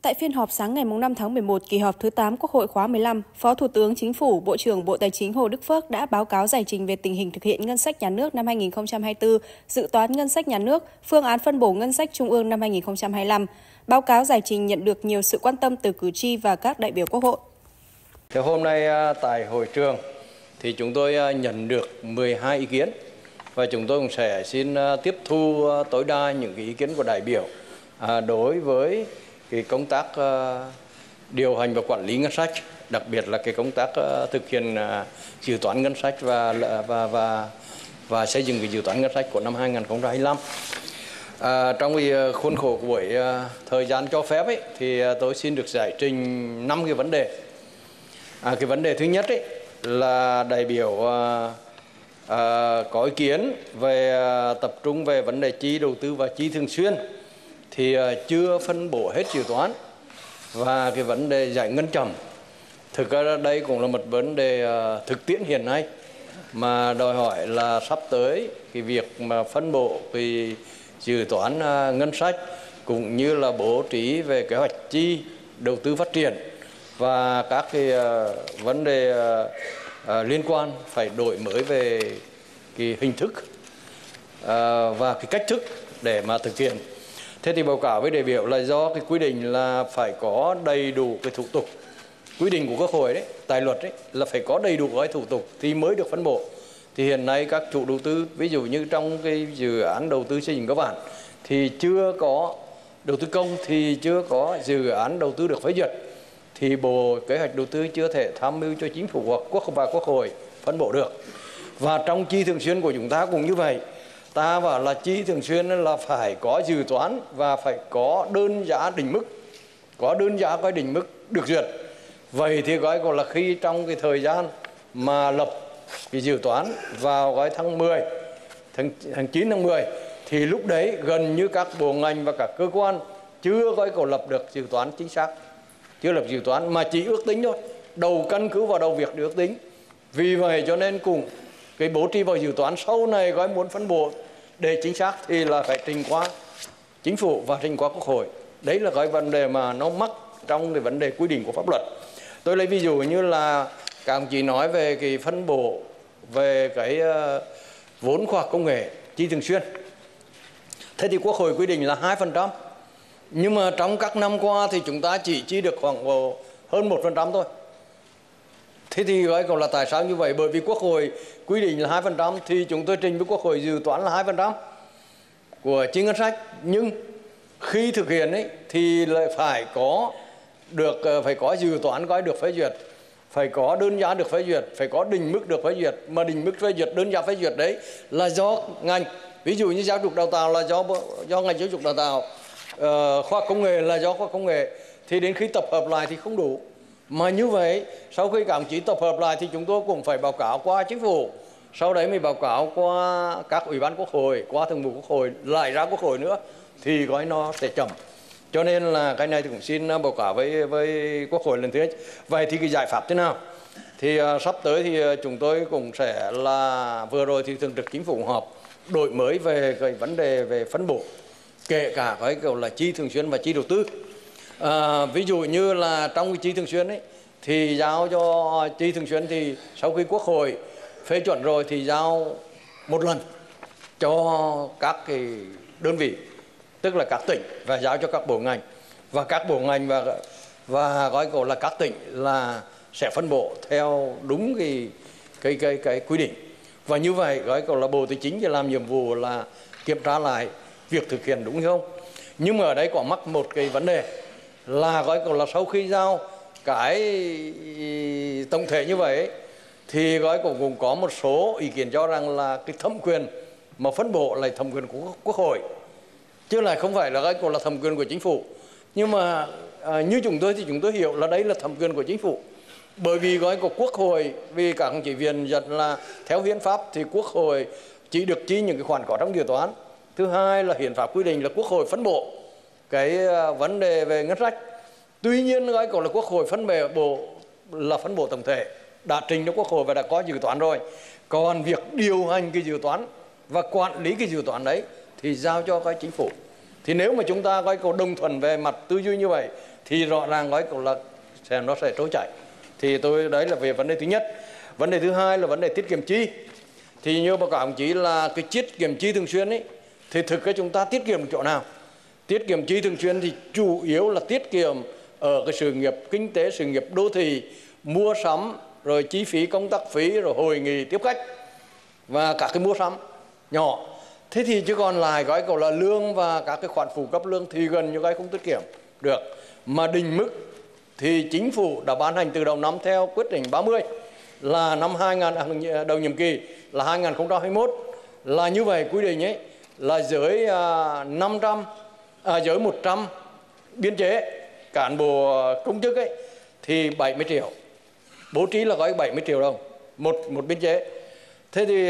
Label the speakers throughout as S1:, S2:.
S1: Tại phiên họp sáng ngày 5 tháng 11, kỳ họp thứ 8 Quốc hội khóa 15, Phó Thủ tướng Chính phủ, Bộ trưởng Bộ Tài chính Hồ Đức Phước đã báo cáo giải trình về tình hình thực hiện ngân sách nhà nước năm 2024, dự toán ngân sách nhà nước, phương án phân bổ ngân sách trung ương năm 2025. Báo cáo giải trình nhận được nhiều sự quan tâm từ cử tri và các đại biểu Quốc hội.
S2: Thì hôm nay tại hội trường thì chúng tôi nhận được 12 ý kiến và chúng tôi cũng sẽ xin tiếp thu tối đa những ý kiến của đại biểu đối với cái công tác điều hành và quản lý ngân sách, đặc biệt là cái công tác thực hiện dự toán ngân sách và xây dựng cái dự toán ngân sách của năm 2025. Trong cái khuôn khổ của buổi thời gian cho phép ấy, thì tôi xin được giải trình 5 cái vấn đề. Cái vấn đề thứ nhất ấy, là đại biểu có ý kiến về tập trung về vấn đề chi đầu tư và chi thường xuyên thì chưa phân bổ hết dự toán, và cái vấn đề giải ngân chậm. Thực ra đây cũng là một vấn đề thực tiễn hiện nay mà đòi hỏi là sắp tới cái việc mà phân bổ cái dự toán ngân sách cũng như là bố trí về kế hoạch chi đầu tư phát triển và các cái vấn đề liên quan phải đổi mới về cái hình thức và cái cách thức để mà thực hiện. Thế thì báo cáo với đại biểu là do cái quy định là phải có đầy đủ cái thủ tục, quy định của Quốc hội đấy, tài luật đấy là phải có đầy đủ cái thủ tục thì mới được phân bổ. Thì hiện nay các chủ đầu tư, ví dụ như trong cái dự án đầu tư xây dựng cơ bản thì chưa có đầu tư công, thì chưa có dự án đầu tư được phê duyệt, thì Bộ Kế hoạch Đầu tư chưa thể tham mưu cho Chính phủ và Quốc hội phân bổ được. Và trong chi thường xuyên của chúng ta cũng như vậy. Ta bảo là chi thường xuyên là phải có dự toán và phải có đơn giá định mức, có đơn giá cái định mức được duyệt. Vậy thì gọi là khi trong cái thời gian mà lập cái dự toán vào cái tháng 10, tháng 9 tháng 10 thì lúc đấy gần như các bộ ngành và các cơ quan chưa có lập được dự toán chính xác, chưa lập dự toán mà chỉ ước tính thôi, đầu căn cứ vào đầu việc để ước tính. Vì vậy cho nên cùng cái bố trí vào dự toán sau này gói muốn phân bổ để chính xác thì là phải trình qua Chính phủ và trình qua Quốc hội. Đấy là cái vấn đề mà nó mắc trong cái vấn đề quy định của pháp luật. Tôi lấy ví dụ như là các ông chí nói về cái phân bổ về cái vốn khoa học công nghệ chi thường xuyên. Thế thì Quốc hội quy định là 2%. Nhưng mà trong các năm qua thì chúng ta chỉ chi được khoảng hơn 1% thôi. Thế thì gọi là tại sao như vậy? Bởi vì Quốc hội quy định là 2% thì chúng tôi trình với Quốc hội dự toán là 2% của chi ngân sách. Nhưng khi thực hiện ấy, thì lại phải có dự toán gói được phê duyệt, phải có đơn giá được phê duyệt, phải có định mức được phê duyệt. Mà định mức phê duyệt, đơn giá phê duyệt đấy là do ngành. Ví dụ như giáo dục đào tạo là do ngành giáo dục đào tạo, khoa học công nghệ là do khoa học công nghệ. Thì đến khi tập hợp lại thì không đủ. Mà như vậy, sau khi các ông chí tập hợp lại thì chúng tôi cũng phải báo cáo qua Chính phủ, sau đấy mới báo cáo qua các ủy ban Quốc hội, qua Thường vụ Quốc hội, lại ra Quốc hội nữa, thì gói nó sẽ chậm. Cho nên là cái này thì cũng xin báo cáo với Quốc hội lần thứ nhất. Vậy thì cái giải pháp thế nào? Thì sắp tới thì chúng tôi cũng sẽ là, vừa rồi thì Thường trực Chính phủ họp đổi mới về cái vấn đề về phân bổ, kể cả cái kiểu là chi thường xuyên và chi đầu tư. Ví dụ như là trong cái chi thường xuyên ấy thì giao cho chi thường xuyên thì sau khi Quốc hội phê chuẩn rồi thì giao một lần cho các cái đơn vị, tức là các tỉnh, và giao cho các bộ ngành, và các bộ ngành và gói cổ là các tỉnh là sẽ phân bổ theo đúng cái quy định. Và như vậy gói cổ là Bộ Tài chính thì làm nhiệm vụ là kiểm tra lại việc thực hiện đúng không. Nhưng mà ở đây có mắc một cái vấn đề là gói cổ là sau khi giao cái tổng thể như vậy thì gói cổ cũng có một số ý kiến cho rằng là cái thẩm quyền mà phân bổ là thẩm quyền của Quốc hội, chứ lại không phải là gói cổ là thẩm quyền của Chính phủ. Nhưng mà như chúng tôi thì chúng tôi hiểu là đấy là thẩm quyền của Chính phủ. Bởi vì gói của Quốc hội, vì các chỉ viện dẫn là theo hiến pháp thì Quốc hội chỉ được chi những cái khoản có trong dự toán. Thứ hai là hiến pháp quy định là Quốc hội phân bổ cái vấn đề về ngân sách. Tuy nhiên gói cổ là Quốc hội phân bổ tổng thể, đã trình cho Quốc hội và đã có dự toán rồi. Còn việc điều hành cái dự toán và quản lý cái dự toán đấy thì giao cho cái Chính phủ. Thì nếu mà chúng ta gói cầu đồng thuận về mặt tư duy như vậy thì rõ ràng gói cầu là nó sẽ trôi chảy. Thì đấy là về vấn đề thứ nhất. Vấn đề thứ hai là vấn đề tiết kiệm chi. Thì như báo cáo đồng chí là cái tiết kiệm chi thường xuyên ấy, thì thực cái chúng ta tiết kiệm chỗ nào? Tiết kiệm chi thường xuyên thì chủ yếu là tiết kiệm ở cái sự nghiệp kinh tế, sự nghiệp đô thị, mua sắm, rồi chi phí công tác phí, rồi hội nghị tiếp khách và các cái mua sắm nhỏ. Thế thì chứ còn lại gói cầu là lương và các cái khoản phụ cấp lương thì gần như cái không tiết kiệm được. Mà định mức thì chính phủ đã ban hành từ đầu năm theo quyết định 30 là năm 2000 đầu nhiệm kỳ là 2021 là như vậy, quy định ấy là dưới 100 biên chế cán bộ công chức ấy thì 70 triệu, bố trí là gói 70 triệu đồng một biên chế. Thế thì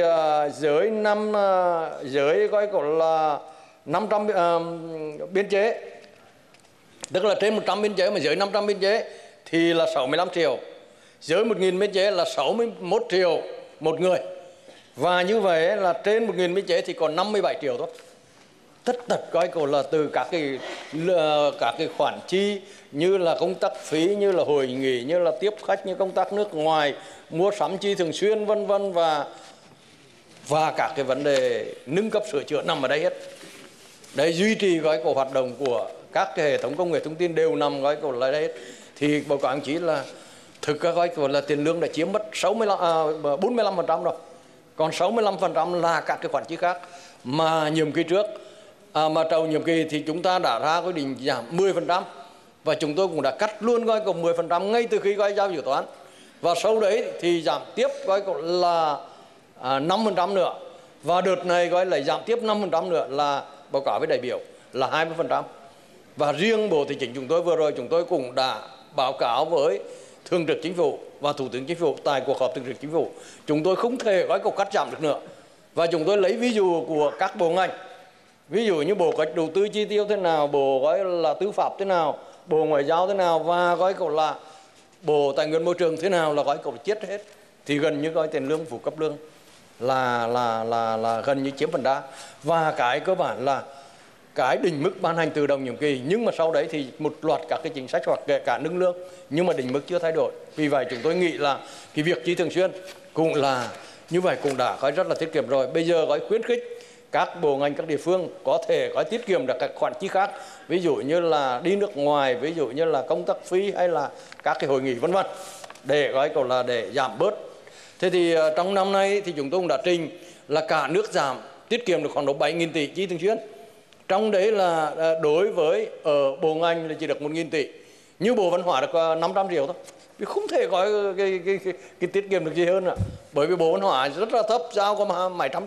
S2: dưới gói gọi là 500 biên chế, tức là trên 100 biên chế mà dưới 500 biên chế thì là 65 triệu, dưới 1.000 biên chế là 61 triệu một người. Và như vậy là trên 1.000 biên chế thì còn 57 triệu thôi. Tất tật gói cầu là từ các cái khoản chi như là công tác phí, như là hội nghị, như là tiếp khách, như công tác nước ngoài, mua sắm chi thường xuyên vân vân và các cái vấn đề nâng cấp sửa chữa nằm ở đây hết. Đấy, duy trì gói cầu hoạt động của các cái hệ thống công nghệ thông tin đều nằm gói cầu lại đây hết. Thì báo cáo anh chí là thực các gói cầu là tiền lương đã chiếm mất 45% rồi. Còn 65% là các cái khoản chi khác. Mà nhiệm kỳ trước mà đầu nhiệm kỳ thì chúng ta đã ra quyết định giảm 10%, và chúng tôi cũng đã cắt luôn gói cầu 10% ngay từ khi gói giao dự toán. Và sau đấy thì giảm tiếp gói cầu là 5% nữa. Và đợt này gói lại giảm tiếp 5% nữa là báo cáo với đại biểu là 20%. Và riêng Bộ Tài chính chúng tôi vừa rồi chúng tôi cũng đã báo cáo với Thường trực Chính phủ và Thủ tướng Chính phủ tại cuộc họp Thường trực Chính phủ. Chúng tôi không thể gói cầu cắt giảm được nữa. Và chúng tôi lấy ví dụ của các bộ ngành. Ví dụ như Bộ Kế hoạch Đầu tư chi tiêu thế nào, Bộ gói là Tư pháp thế nào, Bộ Ngoại giao thế nào, và gói cầu là Bộ Tài nguyên Môi trường thế nào là gói cầu chết hết. Thì gần như gói tiền lương phụ cấp lương là gần như chiếm phần đa. Và cái cơ bản là cái định mức ban hành từ đầu nhiệm kỳ, nhưng mà sau đấy thì một loạt các cái chính sách hoặc kể cả nâng lương, nhưng mà định mức chưa thay đổi. Vì vậy chúng tôi nghĩ là cái việc chi thường xuyên cũng là như vậy, cũng đã gói rất là tiết kiệm rồi. Bây giờ gói khuyến khích các bộ ngành, các địa phương có thể gói tiết kiệm được các khoản chi khác, ví dụ như là đi nước ngoài, ví dụ như là công tác phí hay là các cái hội nghị vân vân, để gói cầu là để giảm bớt. Thế thì trong năm nay thì chúng tôi cũng đã trình là cả nước giảm tiết kiệm được khoảng độ 7.000 tỷ chi thường xuyên. Trong đấy là đối với ở bộ ngành là chỉ được 1.000 tỷ, như Bộ Văn hóa được 500 triệu thôi. Vì không thể có cái tiết kiệm được gì hơn nữa. Bởi vì Bộ Văn hóa rất là thấp, giao có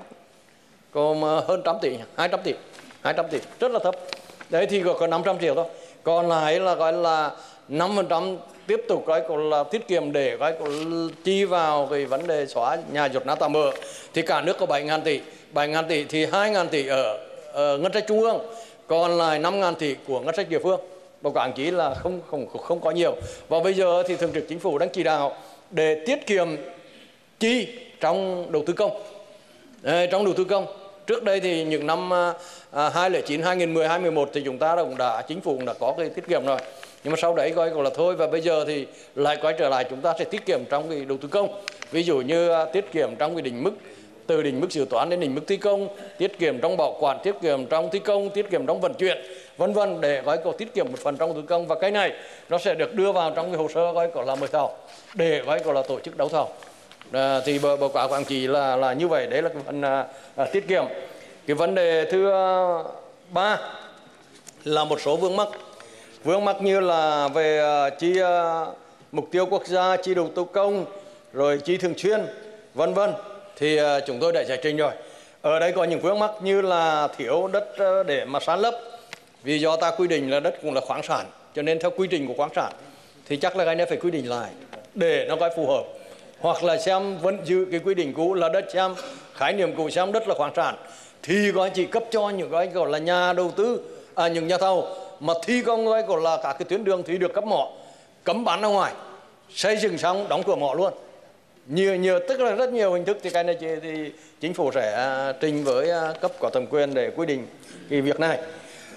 S2: hơn 100 tỷ, 200 tỷ, rất là thấp. Đấy thì có 500 triệu thôi. Còn lại là gọi là 5% tiếp tục gọi là tiết kiệm để gọi chi vào cái vấn đề xóa nhà giọt nát tạm bỡ. Thì cả nước có 7.000 tỷ, 7.000 tỷ thì 2.000 tỷ ở ngân sách trung ương, còn lại 5.000 tỷ của ngân sách địa phương. Báo cáo chỉ là không có nhiều. Và bây giờ thì Thường trực Chính phủ đang chỉ đạo để tiết kiệm chi trong đầu tư công. Trong đầu tư công, trước đây thì những năm 2009, 2010, 2011 thì chúng ta cũng đã, chính phủ cũng đã có cái tiết kiệm rồi. Nhưng mà sau đấy gọi là thôi, và bây giờ thì lại quay trở lại chúng ta sẽ tiết kiệm trong cái đầu tư công. Ví dụ như tiết kiệm trong cái định mức, từ định mức dự toán đến định mức thi công, tiết kiệm trong bảo quản, tiết kiệm trong thi công, tiết kiệm trong vận chuyển, vân vân, để gói cầu tiết kiệm một phần trong đầu tư công. Và cái này nó sẽ được đưa vào trong cái hồ sơ gói cầu là mời thầu, để gói cầu là tổ chức đấu thầu. Thì báo cáo của anh chị là như vậy. Đấy là cái phần tiết kiệm. Cái vấn đề thứ ba là một số vướng mắc như là về chi mục tiêu quốc gia, chi đầu tư công, rồi chi thường xuyên, vân vân, thì chúng tôi đã giải trình rồi. Ở đây có những vướng mắc như là thiếu đất để mà san lấp, vì do ta quy định là đất cũng là khoáng sản, cho nên theo quy trình của khoáng sản thì chắc là cái này phải quy định lại để nó coi phù hợp, hoặc là xem vẫn giữ cái quy định cũ là đất, xem khái niệm cũ, xem đất là khoáng sản thì có chỉ cấp cho những cái gọi là nhà đầu tư, những nhà thầu mà thi công gọi là cả cái tuyến đường thì được cấp mỏ, cấm bán ra ngoài, xây dựng xong đóng cửa mỏ luôn. Nhiều tức là rất nhiều hình thức. Thì cái này thì chính phủ sẽ trình với cấp có thẩm quyền để quy định cái việc này.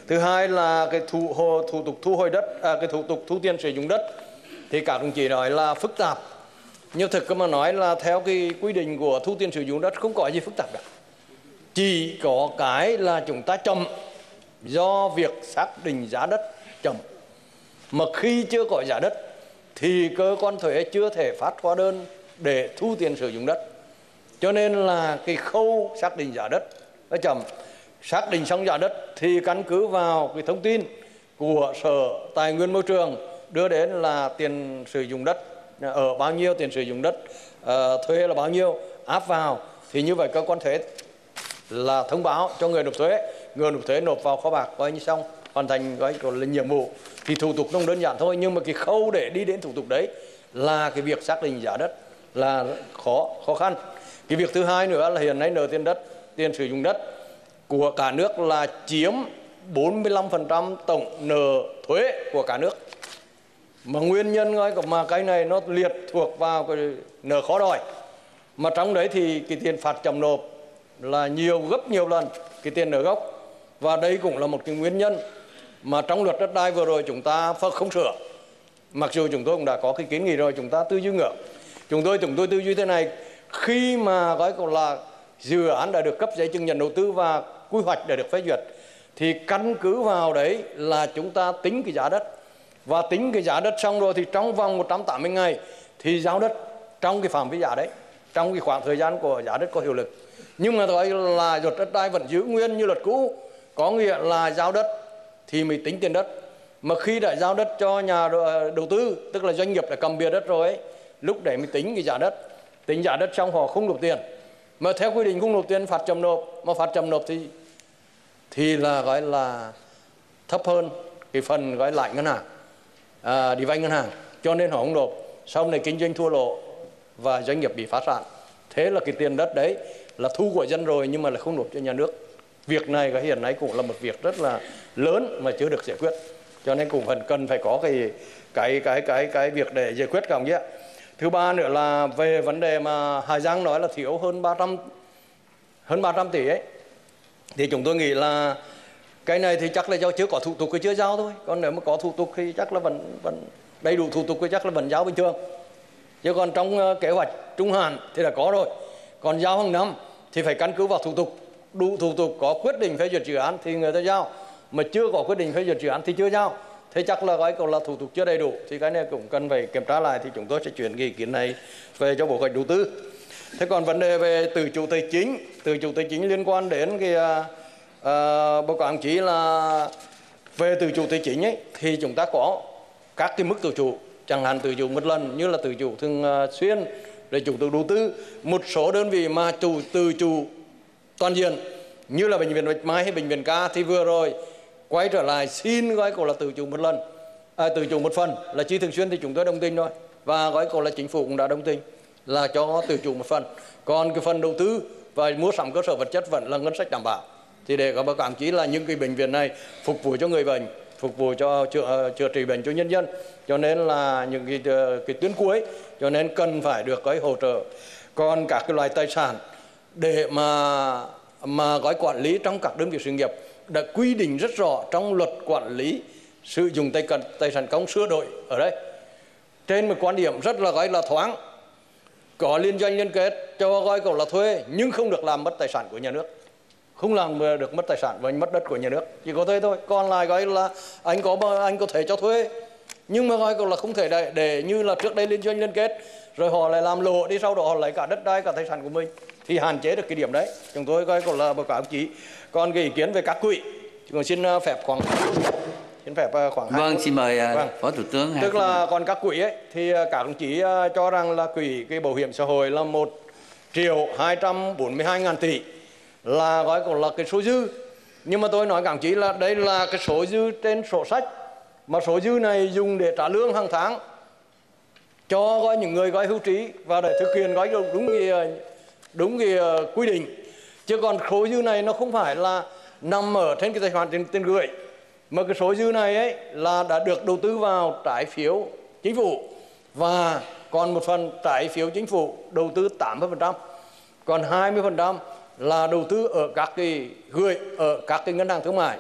S2: Thứ hai là cái thủ tục thu hồi đất, cái thủ tục thu tiền sử dụng đất thì các đồng chí nói là phức tạp. Nhưng thực mà nói là theo cái quy định của thu tiền sử dụng đất không có gì phức tạp cả. Chỉ có cái là chúng ta chậm do việc xác định giá đất chậm. Mà khi chưa có giá đất thì cơ quan thuế chưa thể phát hóa đơn để thu tiền sử dụng đất. Cho nên là cái khâu xác định giá đất nó chậm. Xác định xong giá đất thì căn cứ vào cái thông tin của Sở Tài nguyên Môi trường đưa đến là tiền sử dụng đất ở bao nhiêu, tiền sử dụng đất thuê là bao nhiêu, áp vào thì như vậy cơ quan thuế là thông báo cho người nộp thuế nộp vào kho bạc coi như xong, hoàn thành gọi là nhiệm vụ. Thì thủ tục không đơn giản thôi, nhưng mà cái khâu để đi đến thủ tục đấy là cái việc xác định giá đất là khó khăn. Cái việc thứ hai nữa là hiện nay nợ tiền sử dụng đất của cả nước là chiếm 45% tổng nợ thuế của cả nước. Mà nguyên nhân mà cái này nó liệt thuộc vào cái nợ khó đòi. Mà trong đấy thì cái tiền phạt chậm nộp là gấp nhiều lần cái tiền nợ gốc. Và đây cũng là một cái nguyên nhân mà trong luật đất đai vừa rồi chúng ta không sửa. Mặc dù chúng tôi cũng đã có cái kiến nghị rồi, chúng ta tư duy ngược. Chúng tôi tư duy thế này, khi mà là dự án đã được cấp giấy chứng nhận đầu tư và quy hoạch đã được phê duyệt thì căn cứ vào đấy là chúng ta tính cái giá đất. Và tính cái giá đất xong rồi thì trong vòng 180 ngày thì giao đất trong cái phạm vi giá đấy, trong cái khoảng thời gian của giá đất có hiệu lực. Nhưng mà gọi là luật đất đai vẫn giữ nguyên như luật cũ, có nghĩa là giao đất thì mới tính tiền đất. Mà khi đã giao đất cho nhà đầu tư, tức là doanh nghiệp đã cầm bìa đất rồi ấy, lúc đấy mới tính cái giá đất. Tính giá đất xong họ không nộp tiền. Mà theo quy định không nộp tiền phạt chậm nộp, mà phạt chậm nộp thì là gọi là thấp hơn cái phần gọi lại ngân hàng, đi vay ngân hàng, cho nên họ không nộp. Sau này kinh doanh thua lỗ và doanh nghiệp bị phá sản. Thế là cái tiền đất đấy là thu của dân rồi nhưng mà là không nộp cho nhà nước. Việc này hiện nay cũng là một việc rất là lớn mà chưa được giải quyết, cho nên cũng cần phải có cái việc để giải quyết cả nhé. Thứ ba nữa là về vấn đề mà Hà Giang nói là thiếu hơn 300 tỷ ấy, thì chúng tôi nghĩ là cái này thì chắc là do chưa có thủ tục thì chưa giao thôi. Còn nếu mà có thủ tục thì chắc là vẫn đầy đủ thủ tục thì chắc là vẫn giao bình thường. Chứ còn trong kế hoạch trung hạn thì đã có rồi. Còn giao hàng năm thì phải căn cứ vào thủ tục. Đủ thủ tục có quyết định phê duyệt dự án thì người ta giao, mà chưa có quyết định phê duyệt dự án thì chưa giao. Thế chắc là là thủ tục chưa đầy đủ, thì cái này cũng cần phải kiểm tra lại. Thì chúng tôi sẽ chuyển cái ý kiến này về cho Bộ Kế hoạch Đầu tư. Thế còn vấn đề về tự chủ tài chính liên quan đến cái báo cáo anh chí là về tự chủ tài chính ấy, thì chúng ta có các cái mức tự chủ, chẳng hạn tự chủ một lần như là tự chủ thường xuyên, để chủ đầu tư. Một số đơn vị mà tự chủ toàn diện như là bệnh viện Bạch Mai hay bệnh viện Ca thì vừa rồi quay trở lại xin là tự chủ một lần, tự chủ một phần là chi thường xuyên thì chúng tôi đồng tình thôi, và là chính phủ cũng đã đồng tình là cho tự chủ một phần. Còn cái phần đầu tư và mua sắm cơ sở vật chất vẫn là ngân sách đảm bảo. Thì để có báo cáo chí là những cái bệnh viện này phục vụ cho người bệnh, phục vụ cho chữa trị bệnh cho nhân dân, cho nên là những cái tuyến cuối, cho nên cần phải được hỗ trợ. Còn các cái loại tài sản để mà quản lý trong các đơn vị sự nghiệp đã quy định rất rõ trong luật quản lý sử dụng tài sản công sửa đổi ở đây, trên một quan điểm rất là thoáng, có liên doanh liên kết cho là thuê nhưng không được làm mất tài sản của nhà nước, không làm được mất tài sản và mất đất của nhà nước, chỉ có thuê thôi. Còn lại là anh có thể cho thuê, nhưng mà là không thể để như là trước đây liên doanh liên kết rồi họ lại làm lộ đi, sau đó họ lấy cả đất đai cả tài sản của mình, thì hạn chế được cái điểm đấy. Chúng tôi là báo cáo chí. Còn cái ý kiến về các quỹ thì xin phép khoảng 2
S3: Vâng, xin mời Phó Thủ tướng.
S2: Tức là còn các quỹ ấy thì các đồng chí cho rằng là quỹ cái bảo hiểm xã hội là 1.242.000 tỷ là là cái số dư. Nhưng mà tôi nói các đồng chí là đây là cái số dư trên sổ sách, mà số dư này dùng để trả lương hàng tháng cho những người hưu trí và để thực hiện đúng cái quy định. Chứ còn số dư này nó không phải là nằm ở trên cái tài khoản tiền gửi, mà cái số dư này ấy là đã được đầu tư vào trái phiếu chính phủ, và còn một phần trái phiếu chính phủ đầu tư 80%, còn 20% là đầu tư ở các cái gửi ở các cái ngân hàng thương mại.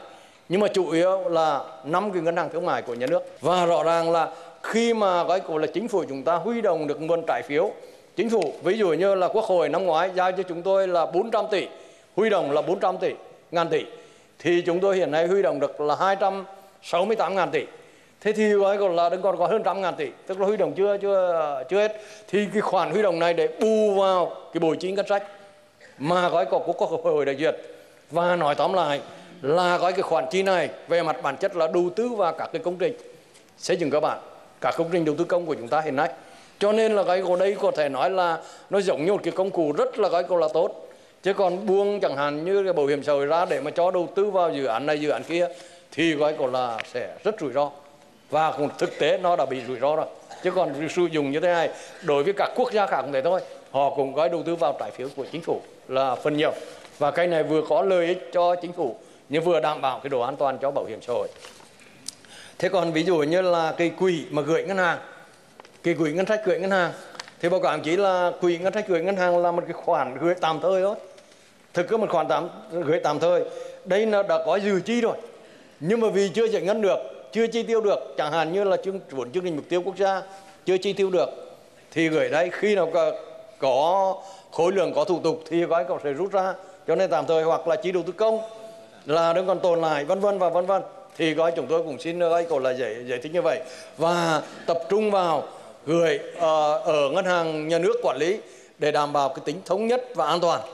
S2: nhưng mà chủ yếu là 5 cái ngân hàng thương mại của nhà nước. Và rõ ràng là khi mà cái của là chính phủ chúng ta huy động được nguồn trái phiếu chính phủ, ví dụ như là Quốc hội năm ngoái giao cho chúng tôi là 400 tỷ, huy động là 400 tỷ, ngàn tỷ, thì chúng tôi hiện nay huy động được là 268 ngàn tỷ. Thế thì gói còn là đang còn có hơn 100 ngàn tỷ, tức là huy động chưa hết. Thì cái khoản huy động này để bù vào cái bội chi ngân sách mà gói có Quốc hội đã duyệt. Và nói tóm lại là gói cái khoản chi này về mặt bản chất là đầu tư vào các cái công trình xây dựng cơ bản, các công trình đầu tư công của chúng ta hiện nay. Cho nên là cái đây có thể nói là nó giống như một cái công cụ rất là là tốt. Chứ còn buông chẳng hạn như cái bảo hiểm xã hội ra để mà cho đầu tư vào dự án này dự án kia thì gói là sẽ rất rủi ro. Và thực tế nó đã bị rủi ro rồi. Chứ còn sử dụng như thế này đối với các quốc gia khác cũng thế thôi, họ cũng gói đầu tư vào trái phiếu của chính phủ là phần nhiều. Và cái này vừa có lợi ích cho chính phủ nhưng vừa đảm bảo cái độ an toàn cho bảo hiểm xã hội. Thế còn ví dụ như là cái quỹ mà gửi ngân hàng, cái quỹ ngân sách gửi ngân hàng, thì báo cáo chỉ là quỹ ngân sách gửi ngân hàng là một cái khoản gửi tạm thời thôi. Thực có một khoản gửi tạm thời, đây nó đã có dự chi rồi, nhưng mà vì chưa giải ngân được, chưa chi tiêu được, chẳng hạn như là chương trình mục tiêu quốc gia chưa chi tiêu được, thì gửi đây khi nào có khối lượng, có thủ tục thì gói sẽ rút ra, cho nên tạm thời, hoặc là chi đầu tư công là đang còn tồn lại, vân vân và vân vân. Thì gói chúng tôi cũng xin gói là giải thích như vậy, và tập trung vào gửi ở ngân hàng nhà nước quản lý để đảm bảo cái tính thống nhất và an toàn.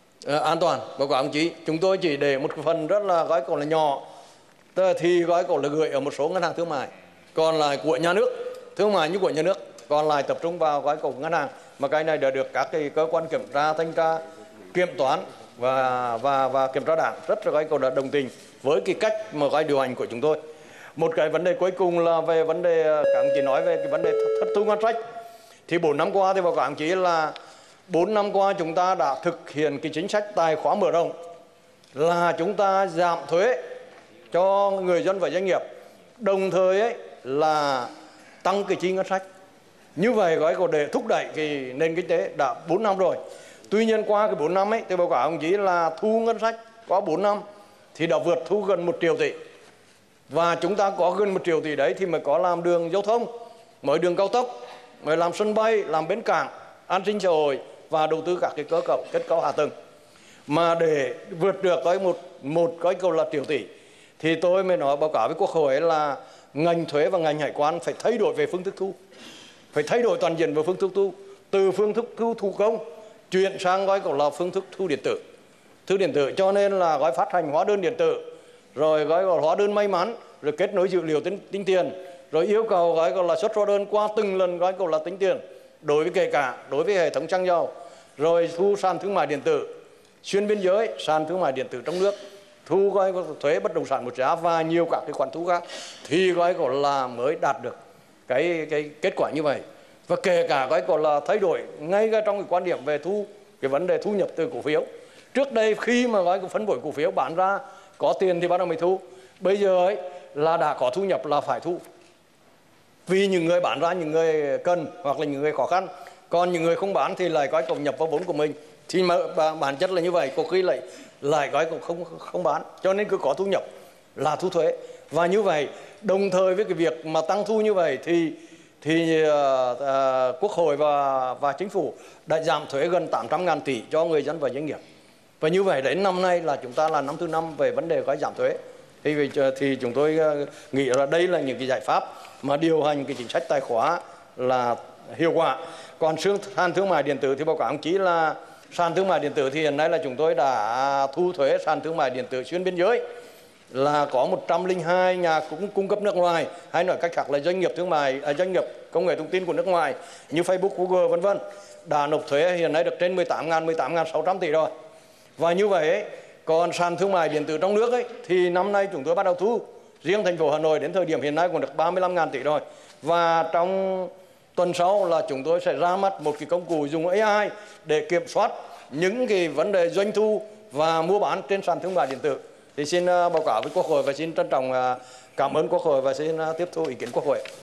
S2: Báo cáo ông chí, chúng tôi chỉ để một phần rất là gói là nhỏ, thì gói là gửi ở một số ngân hàng thương mại, còn lại của nhà nước, thương mại như của nhà nước, còn lại tập trung vào gói của ngân hàng. Mà cái này đã được các cái cơ quan kiểm tra, thanh tra, kiểm toán và kiểm tra đảng rất là gói đã đồng tình với cái cách mà gói điều hành của chúng tôi. Một cái vấn đề cuối cùng là về vấn đề các ông chí nói về cái vấn đề thất thu ngân sách. Thì 4 năm qua thì báo cáo ông chí là 4 năm qua chúng ta đã thực hiện cái chính sách tài khóa mở rộng, là chúng ta giảm thuế cho người dân và doanh nghiệp, đồng thời ấy là tăng cái chi ngân sách. Như vậy gói để thúc đẩy cái nền kinh tế đã 4 năm rồi. Tuy nhiên qua cái 4 năm ấy thì báo cáo ông chí là thu ngân sách qua 4 năm thì đã vượt thu gần 1 triệu tỷ. Và chúng ta có gần 1 triệu tỷ đấy thì mới có làm đường giao thông, mới đường cao tốc, mới làm sân bay, làm bến cảng, an sinh xã hội và đầu tư các cái kết cấu hạ tầng. Mà để vượt được một cái là triệu tỷ thì tôi mới nói báo cáo với Quốc hội là ngành thuế và ngành hải quan phải thay đổi về phương thức thu, phải thay đổi toàn diện về phương thức thu, từ phương thức thu thủ công chuyển sang gói là phương thức thu điện tử. Thu điện tử cho nên là gói phát hành hóa đơn điện tử, rồi gói hóa đơn may mắn, rồi kết nối dữ liệu tính tiền, rồi yêu cầu gói là xuất hóa đơn qua từng lần gói là tính tiền, đối với kể cả đối với hệ thống xăng dầu, rồi thu sàn thương mại điện tử xuyên biên giới, sàn thương mại điện tử trong nước, thu gói thuế bất động sản một giá và nhiều các cái khoản thu khác, thì gói là mới đạt được cái kết quả như vậy. Và kể cả gói là thay đổi ngay trong cái quan điểm về cái vấn đề thu nhập từ cổ phiếu. Trước đây khi mà gói phân bổ cổ phiếu bán ra có tiền thì bắt đầu mới thu, bây giờ ấy là đã có thu nhập là phải thu, vì những người bán ra những người cần hoặc là những người khó khăn, còn những người không bán thì lại gói nhập vào vốn của mình, thì mà bản chất là như vậy, có khi lại gói cũng không bán, cho nên cứ có thu nhập là thu thuế. Và như vậy đồng thời với cái việc mà tăng thu như vậy thì Quốc hội và chính phủ đã giảm thuế gần 800.000 tỷ cho người dân và doanh nghiệp. Và như vậy đến năm nay là chúng ta là năm thứ 5 về vấn đề gói giảm thuế. Thì chúng tôi nghĩ là đây là những cái giải pháp mà điều hành cái chính sách tài khóa là hiệu quả. Còn sàn thương mại điện tử thì báo cáo ông chí là sàn thương mại điện tử thì hiện nay là chúng tôi đã thu thuế sàn thương mại điện tử xuyên biên giới là có 102 nhà cung cấp nước ngoài, hay nói cách khác là doanh nghiệp doanh nghiệp công nghệ thông tin của nước ngoài như Facebook, Google vân vân, đã nộp thuế hiện nay được trên 18.600 tỷ rồi. Và như vậy ấy, còn sàn thương mại điện tử trong nước ấy thì năm nay chúng tôi bắt đầu thu, riêng thành phố Hà Nội đến thời điểm hiện nay cũng được 35.000 tỷ rồi. Và trong tuần sau là chúng tôi sẽ ra mắt một cái công cụ dùng AI để kiểm soát những cái vấn đề doanh thu và mua bán trên sàn thương mại điện tử. Thì xin báo cáo với Quốc hội và xin trân trọng cảm ơn Quốc hội và xin tiếp thu ý kiến Quốc hội.